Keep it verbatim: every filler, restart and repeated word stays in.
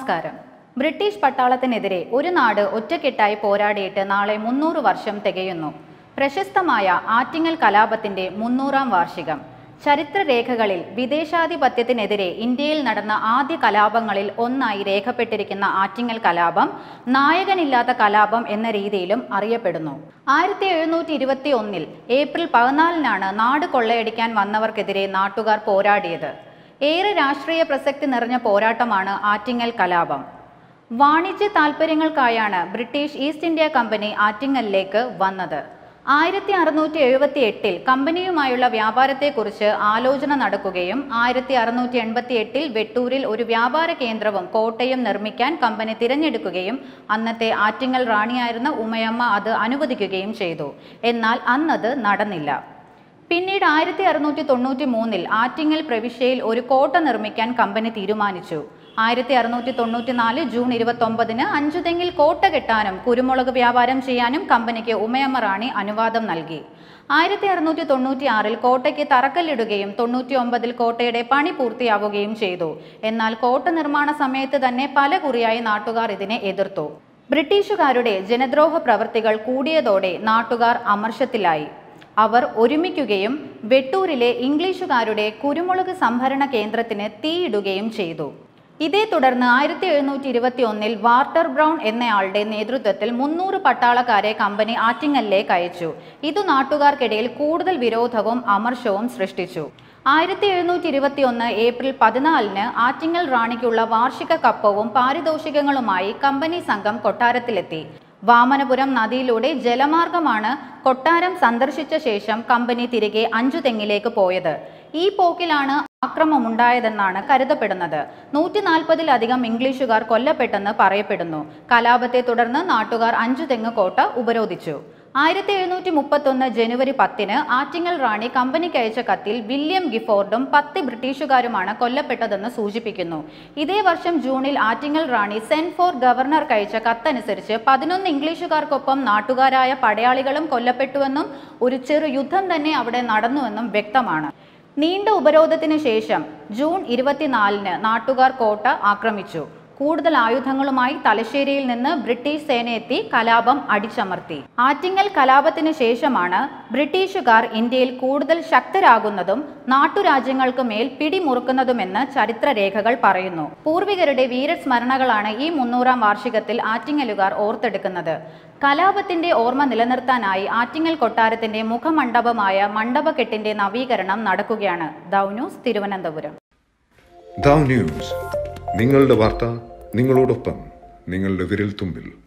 നമസ്കാരം. ബ്രിട്ടീഷ് പട്ടാളത്തിനെതിരെ ഒരു നാട് ഒറ്റക്കെട്ടായി പോരാടിയിട്ട് നാളെ മുന്നൂറ് വർഷം തികയുന്നു. പ്രശസ്തമായ ആറ്റിങ്ങൽ കലാപത്തിന്റെ മുന്നൂറാം വാർഷികം. ചരിത്രരേഖകളിൽ വിദേശാധിപത്യത്തിനെതിരെ ഇന്ത്യയിൽ നടന്ന ആദ്യ കലാപങ്ങളിൽ ഒന്നായി രേഖപ്പെട്ടിരിക്കുന്ന ആറ്റിങ്ങൽ കലാപം നായകനില്ലാത്ത കലാപം എന്ന രീതിയിലും അറിയപ്പെടുന്നു. ആയിരത്തി എഴുന്നൂറ്റി ഇരുപത്തി ഒന്നിൽ ഏപ്രിൽ പതിനാലിനാണ് നാട് കൊള്ളയടിക്കാൻ വന്നവർക്കെതിരെ നാട്ടുകാർ പോരാടിയത്. ഏറെ രാഷ്ട്രീയ പ്രസക്തി നിറഞ്ഞ പോരാട്ടമാണ് ആറ്റിങ്ങൽ കലാപം. വാണിജ്യ താൽപ്പര്യങ്ങൾക്കായാണ് ബ്രിട്ടീഷ് ഈസ്റ്റ് ഇന്ത്യ കമ്പനി ആറ്റിങ്ങലിലേക്ക് വന്നത്. ആയിരത്തി അറുന്നൂറ്റി എഴുപത്തി എട്ടിൽ കമ്പനിയുമായുള്ള വ്യാപാരത്തെക്കുറിച്ച് ആലോചന നടക്കുകയും ആയിരത്തി അറുന്നൂറ്റി എൺപത്തി എട്ടിൽ വെട്ടൂരിൽ ഒരു വ്യാപാര കേന്ദ്രവും കോട്ടയും നിർമ്മിക്കാൻ കമ്പനി തിരഞ്ഞെടുക്കുകയും അന്നത്തെ ആറ്റിങ്ങൽ റാണിയായിരുന്ന ഉമയമ അത് അനുവദിക്കുകയും ചെയ്തു. എന്നാൽ അന്നത് നടന്നില്ല. പിന്നീട് ആയിരത്തി അറുന്നൂറ്റി തൊണ്ണൂറ്റി മൂന്നിൽ ആറ്റിങ്ങൽ പ്രവിശ്യയിൽ ഒരു കോട്ട നിർമ്മിക്കാൻ കമ്പനി തീരുമാനിച്ചു. ആയിരത്തി അറുന്നൂറ്റി തൊണ്ണൂറ്റി നാല് ജൂൺ ഇരുപത്തി ഒമ്പതിന് അഞ്ചുതെങ്ങിൽ കോട്ട കെട്ടാനും കുരുമുളക് വ്യാപാരം ചെയ്യാനും കമ്പനിക്ക് ഉമയമ റാണി അനുവാദം നൽകി. ആയിരത്തി അറുന്നൂറ്റി തൊണ്ണൂറ്റി ആറിൽ കോട്ടയ്ക്ക് തറക്കല്ലിടുകയും തൊണ്ണൂറ്റി ഒമ്പതിൽ കോട്ടയുടെ പണി പൂർത്തിയാവുകയും ചെയ്തു. എന്നാൽ കോട്ട നിർമ്മാണ സമയത്ത് തന്നെ പല കുറിയായി നാട്ടുകാർ ഇതിനെ എതിർത്തു. ബ്രിട്ടീഷുകാരുടെ ജനദ്രോഹ പ്രവൃത്തികൾ കൂടിയതോടെ നാട്ടുകാർ അമർഷത്തിലായി. അവർ ഒരുമിക്കുകയും വെട്ടൂരിലെ ഇംഗ്ലീഷുകാരുടെ കുരുമുളക് സംഭരണ കേന്ദ്രത്തിന് തീയിടുകയും ചെയ്തു. ഇതേ തുടർന്ന് ആയിരത്തി എഴുന്നൂറ്റി ഇരുപത്തി ഒന്നിൽ വാർട്ടർ ബ്രൗൺ എന്നയാളുടെ നേതൃത്വത്തിൽ മുന്നൂറ് പട്ടാളക്കാരെ കമ്പനി ആറ്റിങ്ങലിലേക്ക് അയച്ചു. ഇതു നാട്ടുകാർക്കിടയിൽ കൂടുതൽ വിരോധവും അമർഷവും സൃഷ്ടിച്ചു. ആയിരത്തി എഴുന്നൂറ്റി ഇരുപത്തി ഒന്ന് ഏപ്രിൽ പതിനാലിന് ആറ്റിങ്ങൽ റാണിക്കുള്ള വാർഷിക കപ്പവും പാരിതോഷികങ്ങളുമായി കമ്പനി സംഘം കൊട്ടാരത്തിലെത്തി. വാമനപുരം നദിയിലൂടെ ജലമാർഗമാണ് കൊട്ടാരം സന്ദർശിച്ച ശേഷം കമ്പനി തിരികെ അഞ്ചുതെങ്ങിലേക്ക് പോയത്. ഈ പോക്കിലാണ് ആക്രമമുണ്ടായതെന്നാണ് കരുതപ്പെടുന്നത്. നൂറ്റി നാൽപ്പതിലധികം ഇംഗ്ലീഷുകാർ കൊല്ലപ്പെട്ടെന്ന് പറയപ്പെടുന്നു. കലാപത്തെ തുടർന്ന് നാട്ടുകാർ അഞ്ചുതെങ്ങ് കോട്ട ഉപരോധിച്ചു. ആയിരത്തി എഴുന്നൂറ്റി മുപ്പത്തി ഒന്ന് ജനുവരി പത്തിന് ആറ്റിങ്ങൽ റാണി കമ്പനിക്ക് അയച്ച കത്തിൽ വില്യം ഗിഫോർഡും പത്ത് ബ്രിട്ടീഷുകാരുമാണ് കൊല്ലപ്പെട്ടതെന്ന് സൂചിപ്പിക്കുന്നു. ഇതേ വർഷം ജൂണിൽ ആറ്റിങ്ങൽ റാണി സെന്റ് ഫോർ ഗവർണർക്ക് അയച്ച കത്തനുസരിച്ച് പതിനൊന്ന് ഇംഗ്ലീഷുകാർക്കൊപ്പം നാട്ടുകാരായ പടയാളികളും കൊല്ലപ്പെട്ടുവെന്നും ഒരു ചെറു യുദ്ധം തന്നെ അവിടെ നടന്നുവെന്നും വ്യക്തമാണ്. നീണ്ട ഉപരോധത്തിന് ശേഷം ജൂൺ ഇരുപത്തിനാലിന് നാട്ടുകാർ കോട്ട ആക്രമിച്ചു. കൂടുതൽ ആയുധങ്ങളുമായി തലശ്ശേരിയിൽ നിന്ന് ബ്രിട്ടീഷ് സേനയെത്തി കലാപം അടിച്ചമർത്തി. ആറ്റിങ്ങൽ കലാപത്തിന് ശേഷമാണ് ബ്രിട്ടീഷുകാർ ഇന്ത്യയിൽ കൂടുതൽ ശക്തരാകുന്നതും നാട്ടുരാജ്യങ്ങൾക്ക് മേൽ പിടിമുറുക്കുന്നതുമെന്ന് ചരിത്രരേഖകൾ പറയുന്നു. പൂർവികരുടെ വീരസ്മരണകളാണ് ഈ മുന്നൂറാം വാർഷികത്തിൽ ആറ്റിങ്ങലുകാർ ഓർത്തെടുക്കുന്നത്. കലാപത്തിന്റെ ഓർമ്മ നിലനിർത്താനായി ആറ്റിങ്ങൽ കൊട്ടാരത്തിന്റെ മുഖമണ്ഡപമായ മണ്ഡപക്കെട്ടിന്റെ നവീകരണം നടക്കുകയാണ്. ThouNewz, തിരുവനന്തപുരം. ThouNewz, നിങ്ങളുടെ വാർത്ത നിങ്ങളോടൊപ്പം, നിങ്ങളുടെ വിരൽ തുമ്പിൽ.